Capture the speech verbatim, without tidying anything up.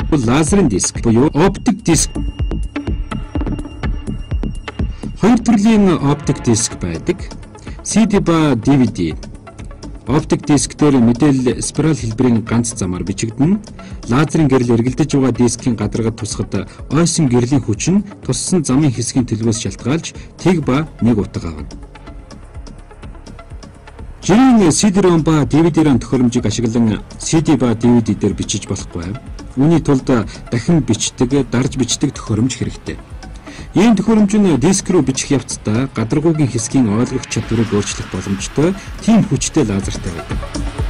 Лазерын диск буюу оптик диск. Хоёр төрлийн оптик диск байдаг. си ди ба ди ви ди. Оптик диск дээр мэдээлэл спираль хэлбэрийн ганц замаар бичигдэнэ. Лазерын гэрэл эргэлдэж байгаа дискийн гадаргад тусахад ойсон гэрлийн хүч нь туссан замын хэсгийн төлөвөөс шалтгаалж тэг ба нэг утга авна. Жирийн си ди-rom ба ди ви ди-rom төхөөрөмжийг ашиглан си ди ба ди ви ди дээр бичиж болохгүй. Үүний тулд дахин бичдэг, дарж бичдэг төхөөрөмж хэрэгтэй. Ийм төхөөрөмж нь диск руу бичих явцдаа гадаргуугийн хэсгийн ойлгох чадварыг өөрчлөх боломжтой тийм хүчтэй лазертай байдаг.